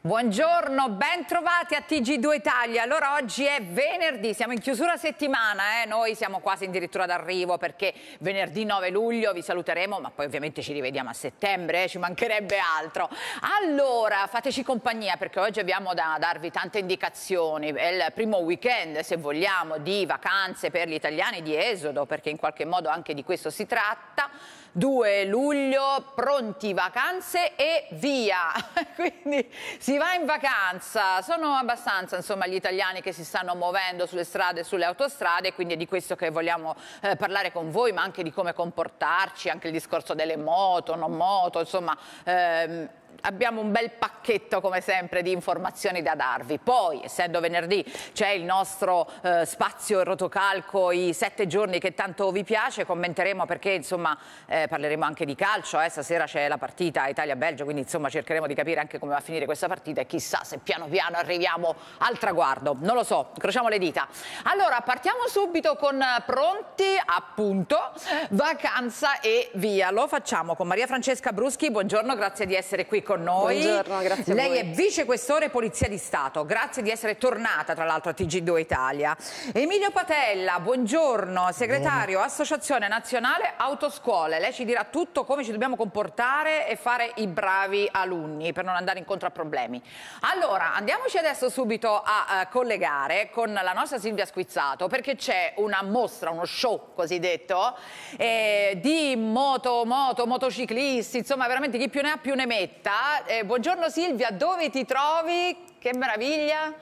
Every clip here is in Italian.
Buongiorno, ben trovati a TG2 Italia. Allora oggi è venerdì, siamo in chiusura settimana, noi siamo quasi addirittura d'arrivo perché venerdì 9 luglio vi saluteremo, ma poi ovviamente ci rivediamo a settembre, ci mancherebbe altro. Allora fateci compagnia perché oggi abbiamo da darvi tante indicazioni, è il primo weekend se vogliamo di vacanze per gli italiani, di esodo, perché in qualche modo anche di questo si tratta. 2 luglio, pronti, vacanze e via, quindi si va in vacanza. Sono abbastanza insomma gli italiani che si stanno muovendo sulle strade e sulle autostrade, quindi è di questo che vogliamo parlare con voi, ma anche di come comportarci, anche il discorso delle moto, non moto, insomma abbiamo un bel pacchetto come sempre di informazioni da darvi. Poi essendo venerdì c'è il nostro spazio e rotocalco, i 7 giorni che tanto vi piace, commenteremo perché insomma parleremo anche di calcio, stasera c'è la partita Italia-Belgio, quindi insomma cercheremo di capire anche come va a finire questa partita e chissà se piano piano arriviamo al traguardo, non lo so, incrociamo le dita. Allora partiamo subito con pronti appunto, vacanza e via. Lo facciamo con Maria Francesca Bruschi, buongiorno, grazie di essere qui con noi. Buongiorno, grazie a voi. Lei è vicequestore Polizia di Stato, grazie di essere tornata tra l'altro a TG2 Italia. Emilio Patella, buongiorno, segretario Associazione Nazionale Autoscuole. Lei ci dirà tutto come ci dobbiamo comportare e fare i bravi alunni per non andare incontro a problemi. Allora andiamoci adesso subito a collegare con la nostra Silvia Squizzato perché c'è una mostra, uno show cosiddetto di motociclisti, insomma veramente chi più ne ha più ne metta. Buongiorno Silvia, dove ti trovi? Che meraviglia!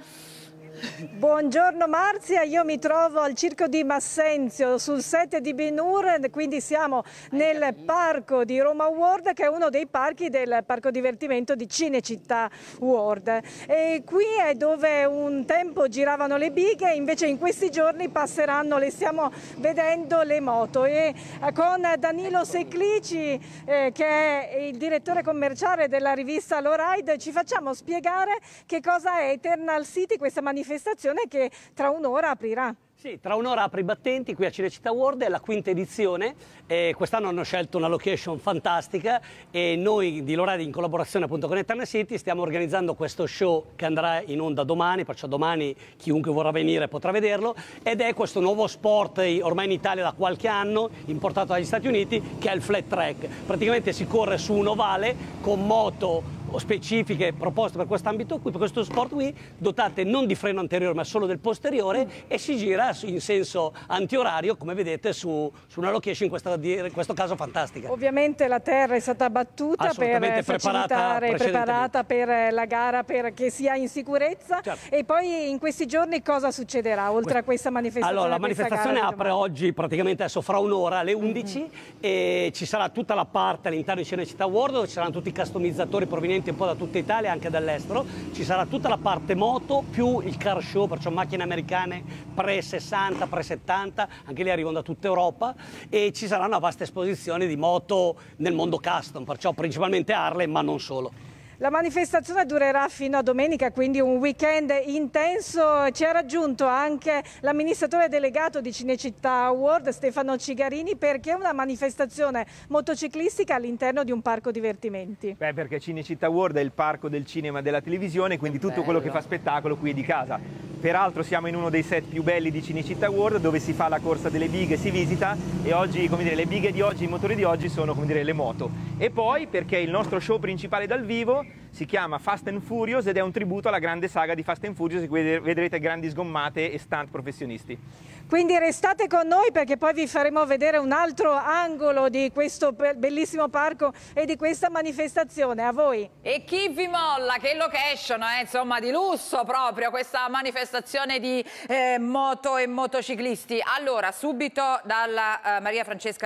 Buongiorno Marzia, io mi trovo al Circo di Massenzio sul set di Ben Hur, quindi siamo nel parco di Roma World, che è uno dei parchi del parco divertimento di Cinecittà World. E qui è dove un tempo giravano le bighe, invece in questi giorni passeranno, le stiamo vedendo, le moto. E con Danilo Seclici, che è il direttore commerciale della rivista Lowride, ci facciamo spiegare che cosa è Eternal City, questa manifestazione che tra un'ora aprirà. Sì, tra un'ora apre i battenti qui a Cinecittà World, è la quinta edizione, quest'anno hanno scelto una location fantastica e noi di Lowride in collaborazione appunto con Eternal City stiamo organizzando questo show che andrà in onda domani, perciò domani chiunque vorrà venire potrà vederlo, ed è questo nuovo sport ormai in Italia da qualche anno, importato dagli Stati Uniti, che è il flat track. Praticamente si corre su un ovale con moto specifiche proposte per quest'ambito qui, per questo sport qui, dotate non di freno anteriore ma solo del posteriore, e si gira in senso antiorario, come vedete, su una location in questo caso fantastica. Ovviamente la terra è stata battuta per facilitare, preparata per la gara, perché sia in sicurezza. Certo. E poi in questi giorni cosa succederà oltre a questa manifestazione? Allora, la manifestazione apre oggi, praticamente adesso fra un'ora alle 11, e ci sarà tutta la parte all'interno di Cinecittà World dove ci saranno tutti i customizzatori provenienti un po' da tutta Italia, anche dall'estero. Ci sarà tutta la parte moto più il car show, perciò macchine americane pre-60, pre-70, anche lì arrivano da tutta Europa, e ci sarà una vasta esposizione di moto nel mondo custom, perciò principalmente Harley, ma non solo. La manifestazione durerà fino a domenica, quindi un weekend intenso. Ci ha raggiunto anche l'amministratore delegato di Cinecittà World, Stefano Cigarini. Perché una manifestazione motociclistica all'interno di un parco divertimenti? Beh, perché Cinecittà World è il parco del cinema e della televisione, quindi tutto quello che fa spettacolo qui è di casa. Peraltro siamo in uno dei set più belli di Cinecittà World, dove si fa la corsa delle bighe, si visita, e oggi, come dire, le bighe di oggi, i motori di oggi sono, come dire, le moto. E poi perché il nostro show principale dal vivo si chiama Fast and Furious ed è un tributo alla grande saga di Fast and Furious, in cui vedrete grandi sgommate e stunt professionisti. Quindi restate con noi perché poi vi faremo vedere un altro angolo di questo bellissimo parco e di questa manifestazione. A voi. E chi vi molla? Che location, insomma, di lusso proprio questa manifestazione di moto e motociclisti. Allora, subito dalla Maria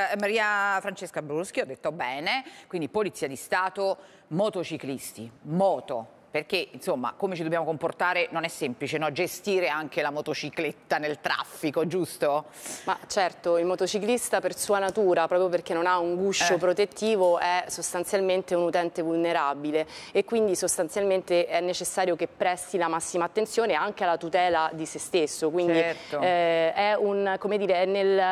Francesca Bruschi, ho detto bene, quindi Polizia di Stato, motociclisti, moto. Perché, insomma, come ci dobbiamo comportare non è semplice, no? Gestire anche la motocicletta nel traffico, giusto? Ma certo, il motociclista per sua natura, proprio perché non ha un guscio protettivo, è sostanzialmente un utente vulnerabile e quindi sostanzialmente è necessario che presti la massima attenzione anche alla tutela di se stesso. Quindi certo. È un, come dire,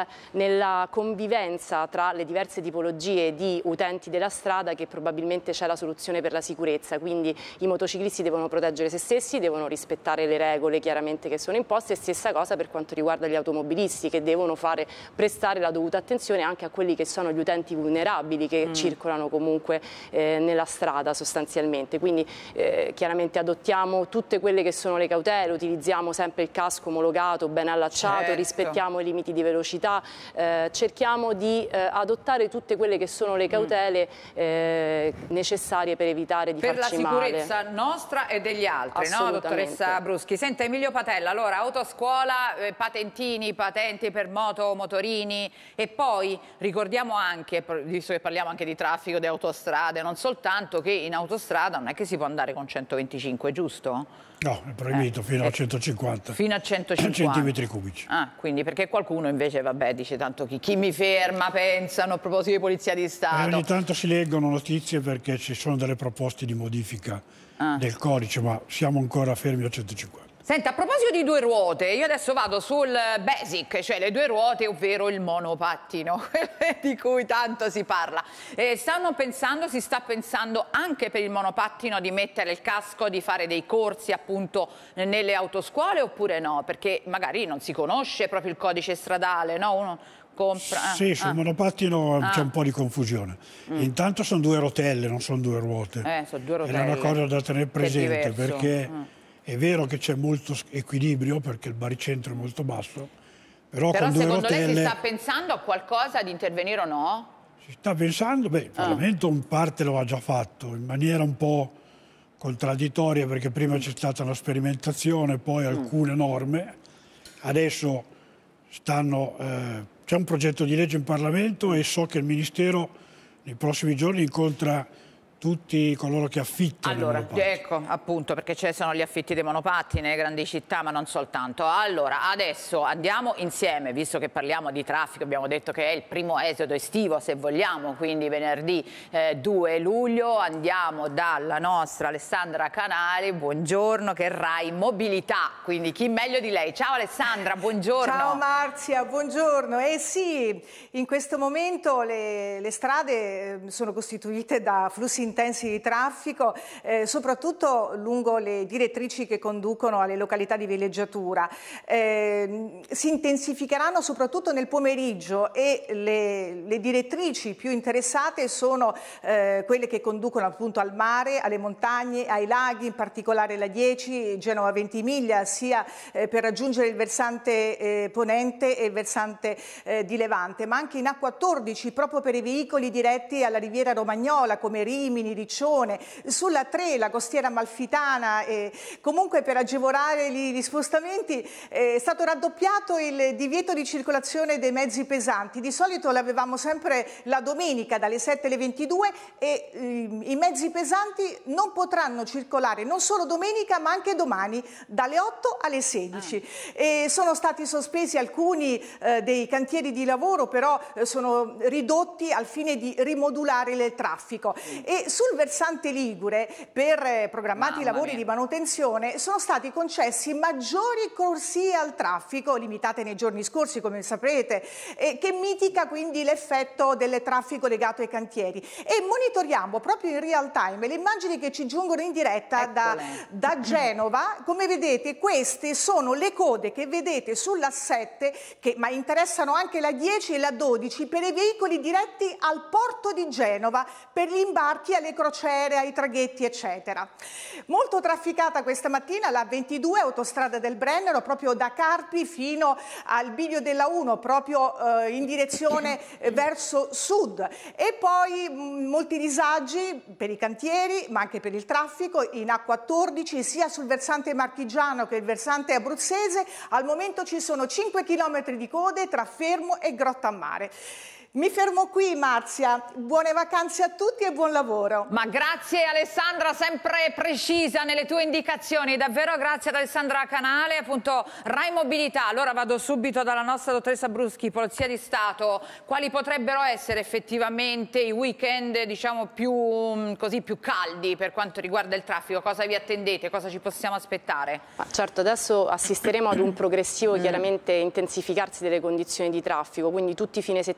nella convivenza tra le diverse tipologie di utenti della strada che probabilmente c'è la soluzione per la sicurezza. Quindi i motociclisti motociclisti devono proteggere se stessi, devono rispettare le regole chiaramente che sono imposte, e stessa cosa per quanto riguarda gli automobilisti, che devono prestare la dovuta attenzione anche a quelli che sono gli utenti vulnerabili che circolano comunque nella strada sostanzialmente. Quindi chiaramente adottiamo tutte quelle che sono le cautele, utilizziamo sempre il casco omologato, ben allacciato, rispettiamo i limiti di velocità, cerchiamo di adottare tutte quelle che sono le cautele necessarie per evitare di farci male. Per la sicurezza nostra e degli altri, no, dottoressa Bruschi? Senta, Emilio Patella, allora autoscuola, patentini, patenti per moto, motorini, e poi ricordiamo anche, visto che parliamo anche di traffico, di autostrade, non soltanto, che in autostrada non è che si può andare con 125, giusto? No, è proibito fino a 150. Fino a 150 centimetri cubici. Ah, quindi perché qualcuno invece, vabbè, dice tanto chi mi ferma, pensano a proposito di Polizia di Stato. Ogni tanto si leggono notizie perché ci sono delle proposte di modifica del codice, ma siamo ancora fermi a 150. Senta, a proposito di due ruote, io adesso vado sul basic, cioè le due ruote, ovvero il monopattino, di cui tanto si parla. Si sta pensando anche per il monopattino di mettere il casco, di fare dei corsi appunto nelle autoscuole, oppure no? Perché magari non si conosce proprio il codice stradale, no? Uno compra... Sì, sul monopattino c'è un po' di confusione. Intanto sono due rotelle, non sono due ruote. Sono due rotelle. È una cosa da tenere presente, perché... È vero che c'è molto equilibrio perché il baricentro è molto basso, però con due secondo rotelle... lei si sta pensando a qualcosa di intervenire o no? Si sta pensando, beh, il Parlamento in parte lo ha già fatto, in maniera un po' contraddittoria, perché prima c'è stata una sperimentazione, poi alcune norme, adesso c'è un progetto di legge in Parlamento e so che il Ministero nei prossimi giorni incontra tutti coloro che affittano i monopattini. Ecco, appunto, perché ci sono gli affitti dei monopattini nelle grandi città, ma non soltanto. Allora, adesso andiamo insieme, visto che parliamo di traffico, abbiamo detto che è il primo esodo estivo, se vogliamo, quindi venerdì 2 luglio, andiamo dalla nostra Alessandra Canali, buongiorno, che è Rai Mobilità, quindi chi meglio di lei? Ciao Alessandra, buongiorno. Ciao Marzia, buongiorno. Sì, in questo momento le strade sono costituite da flussi intensi di traffico, soprattutto lungo le direttrici che conducono alle località di villeggiatura. Si intensificheranno soprattutto nel pomeriggio e le direttrici più interessate sono quelle che conducono appunto al mare, alle montagne, ai laghi, in particolare la 10, Genova-Ventimiglia, sia per raggiungere il versante ponente e il versante di Levante, ma anche in A14 proprio per i veicoli diretti alla riviera romagnola come Rimini, Riccione, sulla 3, la costiera amalfitana, comunque per agevolare gli spostamenti è stato raddoppiato il divieto di circolazione dei mezzi pesanti. Di solito l'avevamo sempre la domenica dalle 7 alle 22 e i mezzi pesanti non potranno circolare non solo domenica ma anche domani dalle 8 alle 16. E sono stati sospesi alcuni dei cantieri di lavoro, però sono ridotti al fine di rimodulare il traffico. E sul versante ligure, per programmati lavori di manutenzione, sono stati concessi maggiori corsie al traffico, limitate nei giorni scorsi, come saprete, che mitiga quindi l'effetto del traffico legato ai cantieri. E monitoriamo proprio in real time le immagini che ci giungono in diretta da Genova. Come vedete, queste sono le code che vedete sulla 7, ma interessano anche la 10 e la 12, per i veicoli diretti al porto di Genova, per gli imbarchi alle crociere, ai traghetti, eccetera. Molto trafficata questa mattina la 22, autostrada del Brennero, proprio da Carpi fino al bivio della 1, proprio in direzione verso sud. E poi molti disagi per i cantieri, ma anche per il traffico in A14, sia sul versante marchigiano che il versante abruzzese. Al momento ci sono 5 km di code tra Fermo e Grottammare. Mi fermo qui, Marzia. Buone vacanze a tutti e buon lavoro. Ma grazie Alessandra, sempre precisa nelle tue indicazioni. Davvero grazie ad Alessandra Canale, appunto Rai Mobilità. Allora vado subito dalla nostra dottoressa Bruschi, Polizia di Stato. Quali potrebbero essere effettivamente i weekend, diciamo, più caldi per quanto riguarda il traffico? Cosa vi attendete? Cosa ci possiamo aspettare? Certo, adesso assisteremo ad un progressivo, chiaramente, intensificarsi delle condizioni di traffico, quindi tutti i fine settimana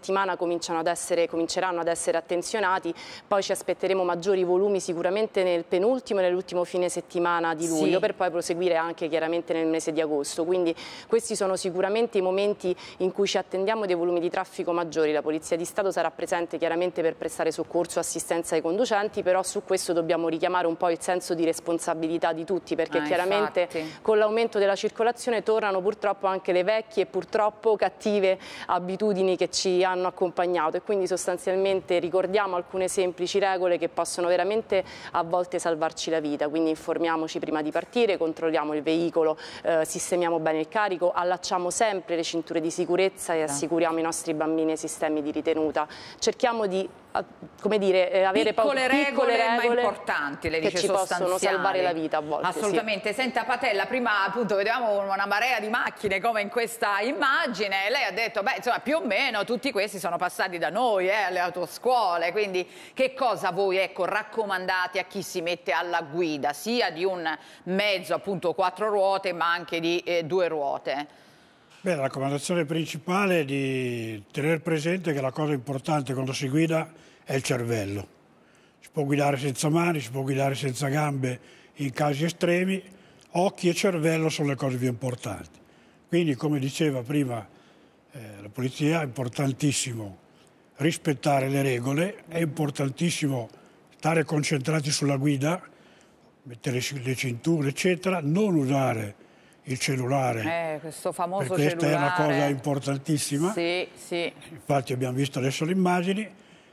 cominceranno ad essere attenzionati, poi ci aspetteremo maggiori volumi sicuramente nel penultimo e nell'ultimo fine settimana di luglio, per poi proseguire anche chiaramente nel mese di agosto. Quindi questi sono sicuramente i momenti in cui ci attendiamo dei volumi di traffico maggiori. La Polizia di Stato sarà presente chiaramente per prestare soccorso e assistenza ai conducenti, però su questo dobbiamo richiamare un po' il senso di responsabilità di tutti, perché chiaramente con l'aumento della circolazione tornano purtroppo anche le vecchie e purtroppo cattive abitudini che ci hanno accompagnato, e quindi sostanzialmente ricordiamo alcune semplici regole che possono veramente a volte salvarci la vita. Quindi informiamoci prima di partire, controlliamo il veicolo, sistemiamo bene il carico, allacciamo sempre le cinture di sicurezza e assicuriamo i nostri bambini ai sistemi di ritenuta. Cerchiamo di avere piccole regole ma importanti, lei dice, che ci possono salvare la vita a volte. Assolutamente. Senta Patella, prima appunto vedevamo una marea di macchine come in questa immagine, lei ha detto beh insomma più o meno tutti questi sono passati da noi alle autoscuole, quindi che cosa voi raccomandate a chi si mette alla guida sia di un mezzo appunto 4 ruote ma anche di 2 ruote? Beh, la raccomandazione principale è di tenere presente che la cosa importante quando si guida è il cervello. Si può guidare senza mani, si può guidare senza gambe in casi estremi, occhi e cervello sono le cose più importanti. Quindi, come diceva prima la polizia, è importantissimo rispettare le regole, è importantissimo stare concentrati sulla guida, mettere le cinture, eccetera, non usare il cellulare, questo famoso perché questa cellulare è una cosa importantissima. Sì, sì. Infatti abbiamo visto adesso le immagini,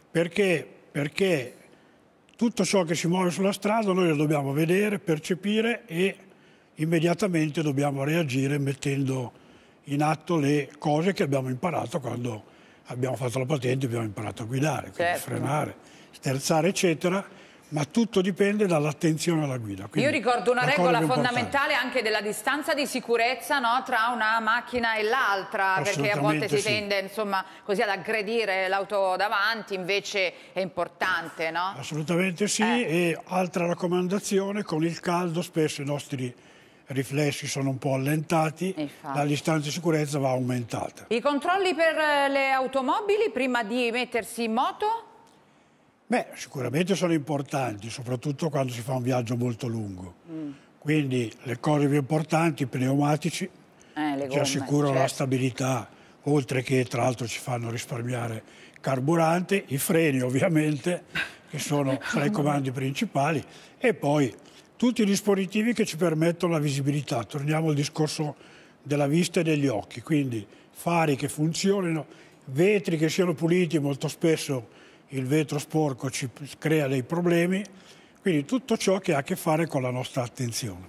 perché tutto ciò che si muove sulla strada noi lo dobbiamo vedere, percepire e immediatamente dobbiamo reagire mettendo in atto le cose che abbiamo imparato quando abbiamo fatto la patente, abbiamo imparato a guidare, quindi frenare, sterzare, eccetera. Ma tutto dipende dall'attenzione alla guida. Quindi io ricordo una regola fondamentale anche della distanza di sicurezza, no, tra una macchina e l'altra, perché a volte si tende insomma, così ad aggredire l'auto davanti, invece è importante, no? Assolutamente sì, e altra raccomandazione, con il caldo spesso i nostri riflessi sono un po' allentati, la distanza di sicurezza va aumentata. I controlli per le automobili prima di mettersi in moto? Beh, sicuramente sono importanti, soprattutto quando si fa un viaggio molto lungo. Quindi le cose più importanti, i pneumatici, ci assicurano la stabilità, oltre che tra l'altro ci fanno risparmiare carburante, i freni ovviamente, che sono tra i comandi principali, e poi tutti i dispositivi che ci permettono la visibilità. Torniamo al discorso della vista e degli occhi, quindi fari che funzionino, vetri che siano puliti, molto spesso il vetro sporco ci crea dei problemi, quindi tutto ciò che ha a che fare con la nostra attenzione.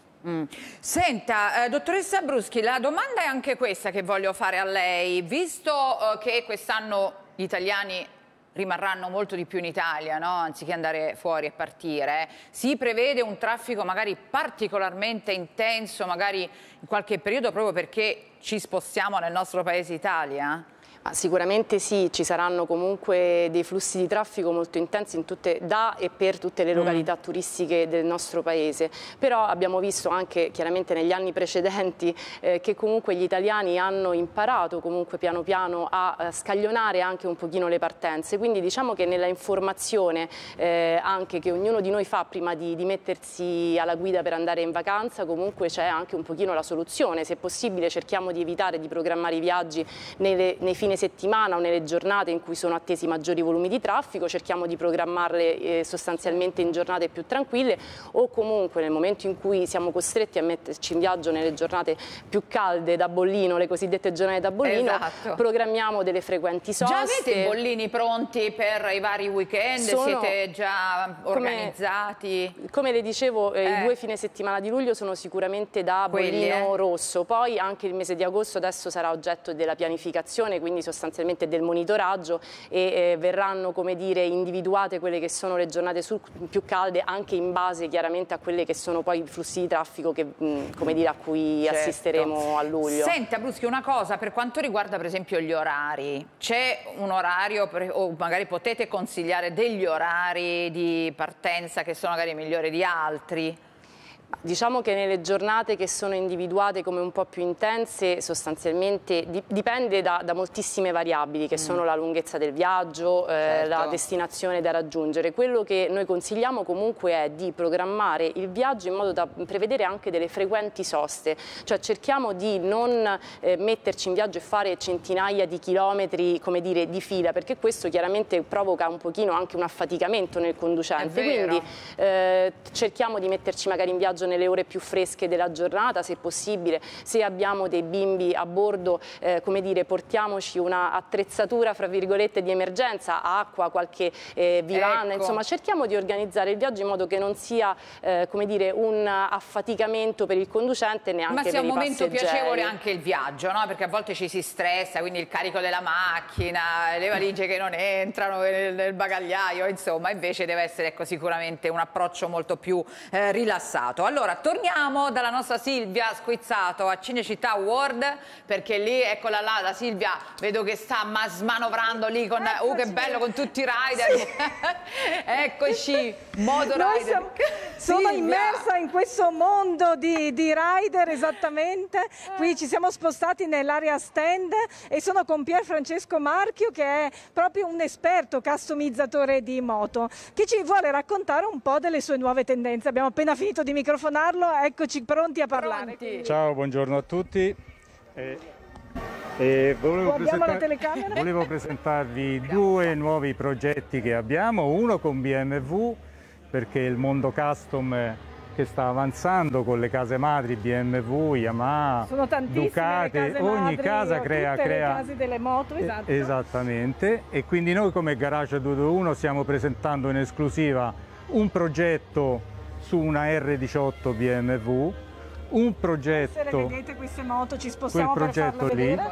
Senta, dottoressa Bruschi, la domanda è anche questa che voglio fare a lei, visto che quest'anno gli italiani rimarranno molto di più in Italia, no? Anziché andare fuori e partire, si prevede un traffico magari particolarmente intenso, magari in qualche periodo proprio perché ci spostiamo nel nostro paese Italia? Sicuramente sì, ci saranno comunque dei flussi di traffico molto intensi da e per tutte le località turistiche del nostro paese, però abbiamo visto anche chiaramente negli anni precedenti che comunque gli italiani hanno imparato comunque piano piano a scaglionare anche un pochino le partenze, quindi diciamo che nella informazione anche che ognuno di noi fa prima di mettersi alla guida per andare in vacanza, comunque c'è anche un pochino la soluzione, se possibile cerchiamo di evitare di programmare i viaggi nei fine settimana o nelle giornate in cui sono attesi maggiori volumi di traffico, cerchiamo di programmarle sostanzialmente in giornate più tranquille, o comunque nel momento in cui siamo costretti a metterci in viaggio nelle giornate più calde da bollino, le cosiddette giornate da bollino, programmiamo delle frequenti soste. Già avete i bollini pronti per i vari weekend? Siete già organizzati? Come le dicevo, i 2 fine settimana di luglio sono sicuramente da bollino rosso, poi anche il mese di agosto adesso sarà oggetto della pianificazione, quindi sostanzialmente del monitoraggio, e verranno, come dire, individuate quelle che sono le giornate più calde, anche in base chiaramente a quelle che sono poi i flussi di traffico che, come dire, a cui assisteremo a luglio. Senta Bruschi, una cosa per quanto riguarda per esempio gli orari, c'è un orario o magari potete consigliare degli orari di partenza che sono magari migliori di altri? Diciamo che nelle giornate che sono individuate come un po' più intense sostanzialmente dipende da moltissime variabili che sono la lunghezza del viaggio, la destinazione da raggiungere. Quello che noi consigliamo comunque è di programmare il viaggio in modo da prevedere anche delle frequenti soste, cioè cerchiamo di non metterci in viaggio e fare centinaia di chilometri, come dire, di fila, perché questo chiaramente provoca un pochino anche un affaticamento nel conducente, quindi cerchiamo di metterci magari in viaggio nelle ore più fresche della giornata, se possibile. Se abbiamo dei bimbi a bordo, come dire, portiamoci una attrezzatura fra virgolette di emergenza, acqua, qualche vivanda, insomma cerchiamo di organizzare il viaggio in modo che non sia come dire un affaticamento per il conducente neanche per i passeggeri. Ma sia un momento piacevole anche il viaggio, no? Perché a volte ci si stressa, quindi il carico della macchina, le valigie che non entrano nel bagagliaio, insomma, invece deve essere sicuramente un approccio molto più rilassato. Allora, torniamo dalla nostra Silvia Squizzato a Cinecittà World, perché lì, eccola là, la Silvia, vedo che sta smanovrando lì con, che bello, con tutti i rider. Sì. Eccoci, modo rider. Sono immersa in questo mondo di rider, esattamente. Qui ci siamo spostati nell'area stand e sono con Pier Francesco Marchio, che è proprio un esperto customizzatore di moto, che ci vuole raccontare un po' delle sue nuove tendenze. Abbiamo appena finito di microfonarlo, eccoci pronti a parlare. Ciao, buongiorno a tutti. Volevo presentarvi due nuovi progetti che abbiamo, uno con BMW, perché il mondo custom che sta avanzando con le case madri BMW, Yamaha, Ducati, ogni casa crea le case delle moto, esatto. Esattamente, e quindi noi come Garage 221 stiamo presentando in esclusiva un progetto su una R18 BMW, un progetto. Se vedete queste moto, ci spostiamo per farle vedere.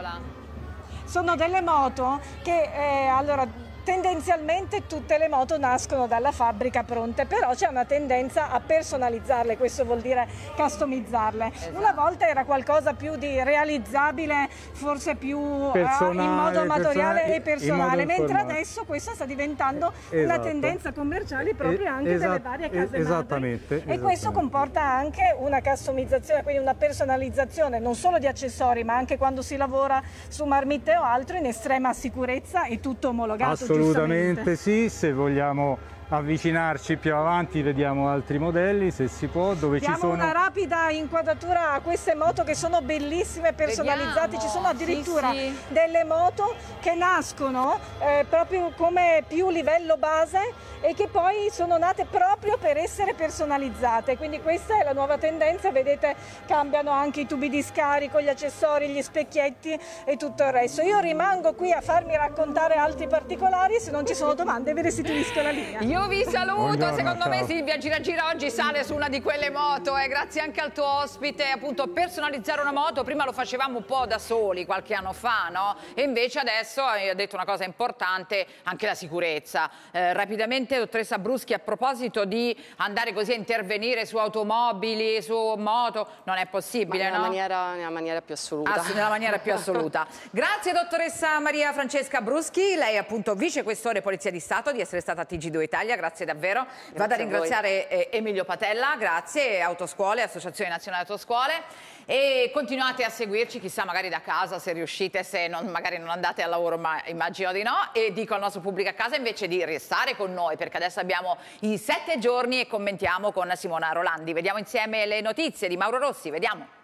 Sono delle moto che allora tendenzialmente tutte le moto nascono dalla fabbrica pronte, però c'è una tendenza a personalizzarle, questo vuol dire customizzarle. Esatto. Una volta era qualcosa più di realizzabile, forse più in modo amatoriale e personale, mentre adesso questa sta diventando una tendenza commerciale proprio anche delle varie case madri. E questo comporta anche una customizzazione, quindi una personalizzazione non solo di accessori, ma anche quando si lavora su marmitte o altro in estrema sicurezza e tutto omologato. Assolutamente sì, se vogliamo avvicinarci più avanti vediamo altri modelli, se si può, dove diamo ci sono una rapida inquadratura a queste moto che sono bellissime, personalizzate. Ci sono addirittura delle moto che nascono proprio come più livello base e che poi sono nate proprio per essere personalizzate, quindi questa è la nuova tendenza. Vedete, cambiano anche i tubi di scarico, gli accessori, gli specchietti e tutto il resto. Io rimango qui a farmi raccontare altri particolari, se non ci sono domande vi restituisco la linea. Io vi saluto. Buongiorno, secondo me Silvia Gira oggi sale su una di quelle moto, grazie anche al tuo ospite. Appunto, personalizzare una moto, prima lo facevamo un po' da soli qualche anno fa, no? E invece adesso hai detto una cosa importante, anche la sicurezza. Rapidamente, dottoressa Bruschi, a proposito di andare così a intervenire su automobili, su moto, non è possibile, no? Nella maniera più assoluta. Nella maniera più assoluta. Grazie dottoressa Maria Francesca Bruschi, lei è appunto vicequestore Polizia di Stato, di essere stata a TG2 Italia. Grazie davvero. Vado a ringraziare Emilio Patella, grazie, Autoscuole, Associazione Nazionale Autoscuole, e continuate a seguirci, chissà magari da casa se riuscite, se magari non andate al lavoro, ma immagino di no, e dico al nostro pubblico a casa invece di restare con noi, perché adesso abbiamo i 7 giorni e commentiamo con Simona Rolandi. Vediamo insieme le notizie di Mauro Rossi, vediamo.